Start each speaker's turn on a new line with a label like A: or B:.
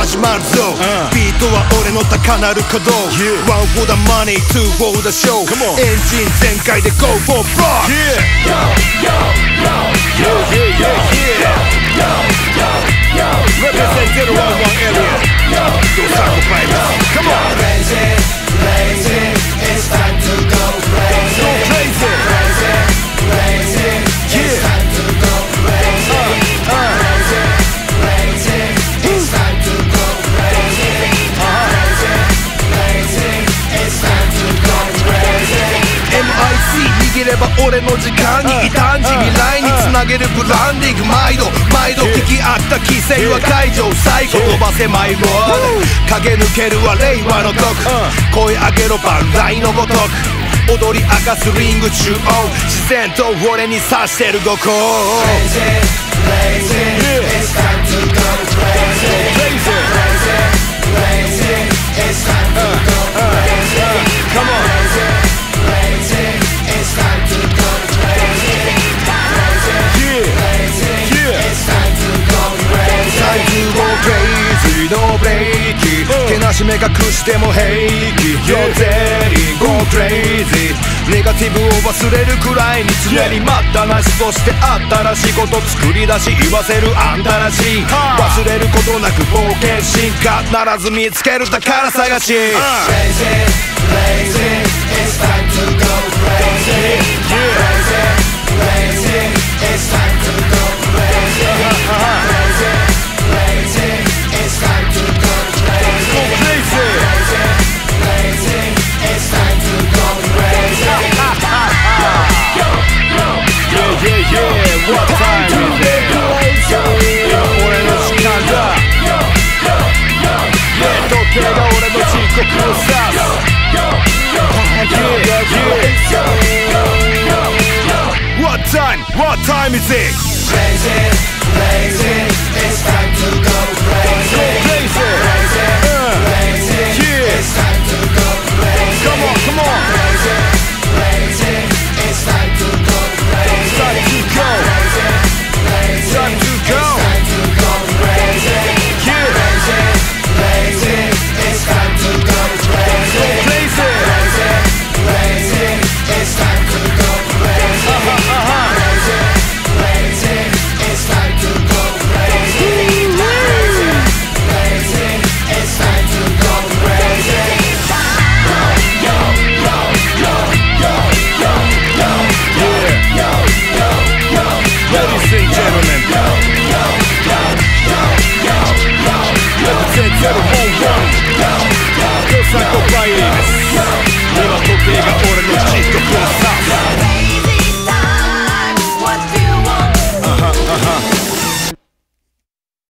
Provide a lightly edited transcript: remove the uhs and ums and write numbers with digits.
A: 始まるぞ、ビートは俺の高鳴る鼓動、One for the money, two for the show、エンジン全開で Go for block、 Represent 011 area, those sacrifices, come on,
B: Crazy, crazy, it's time to go crazy.
A: Go crazy,
B: Crazy, crazy, it's time to go crazy. Crazy, crazy, it's time to go crazy. Crazy, crazy, it's time to go crazy.
A: MIC 逃げれば俺の時間に異端児未来につなげるブランディング、毎度聞き合った規制は解除、最後飛ばせマイロード、駆け抜けるは令和の毒、声上げろ万来のごとく、踊り明かすリング中央、自然と俺に指してる五行。
B: Crazy, crazy, it's time to go crazy.
A: Crazy,
B: Crazy, crazy, it's time to go crazy.
A: come on,
B: Crazy, crazy, it's time to go crazy. Crazy, crazy, it's time to go crazy.
A: time to go crazy, no ブレーキ、けなし目隠しても平気、Yo Zeri, go crazy、ネガティブを忘れるくらいに常に待ったなし、そして新しいこと作り出し言わせるあんたらしい、忘れることなく冒険進化ならず見つける宝探し、
B: Crazy, crazy, it's time to go crazy. Crazy, crazy, it's time to go crazy. Crazy, crazy, it's time to go crazy.
A: crazy,
B: Crazy, crazy, it's time to go crazy.
A: yeah, what time is it? 俺の時間だ、時計が俺の時刻を指す、What time is it?
B: Crazy, crazy, it's time to go crazy.